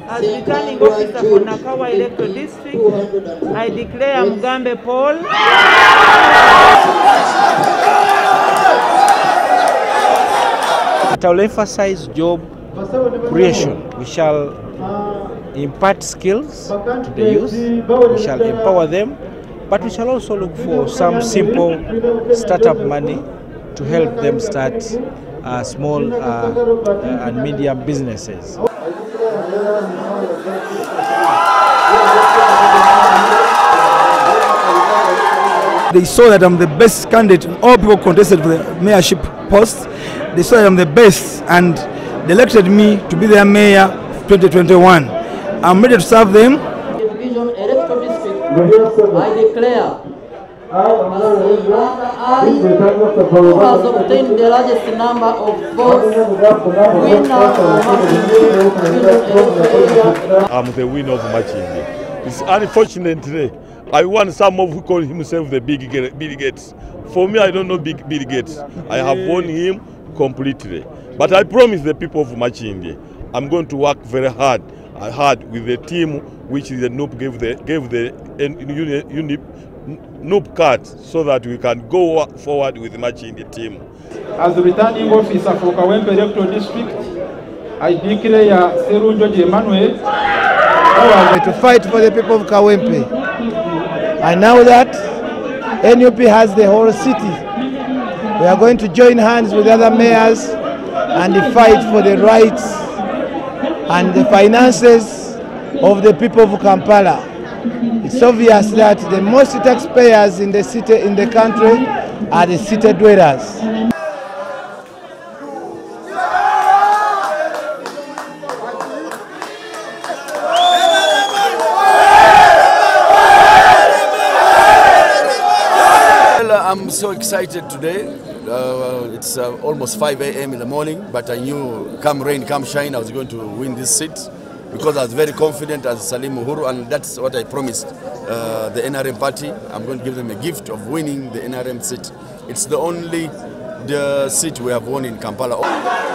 As returning officer for Nakawa Electoral District, I declare Mugambe Paul I will emphasize job creation. We shall impart skills to the youth, we shall empower them, but we shall also look for some simple startup money to help them start small and medium businesses. They saw that I'm the best candidate. All people contested for the mayorship post. They saw that I'm the best and they elected me to be their mayor 2021. I'm ready to serve them. Division Electoral District, I declare who has obtained the largest number of votes, I'm the winner of Machindi. It's unfortunately, I want someone who calls himself the Bill Gates. For me, I don't know Bill Gates. I have won him completely. But I promise the people of Machindi, I'm going to work very hard with the team which the NUP gave the NUP card so that we can go forward with the Machindi team. As the returning officer for Kawempe Electoral District, I declare Serunjo Emmanuel to fight for the people of Kawempe. And now that NUP has the whole city, we are going to join hands with other mayors and fight for the rights and the finances of the people of Kampala. It's obvious that the most taxpayers in the city, in the country, are the city dwellers. I'm so excited today. It's almost 5 a.m. in the morning, but I knew come rain, come shine, I was going to win this seat because I was very confident as Salim Uhuru, and that's what I promised the NRM party. I'm going to give them a gift of winning the NRM seat. It's the only seat we have won in Kampala.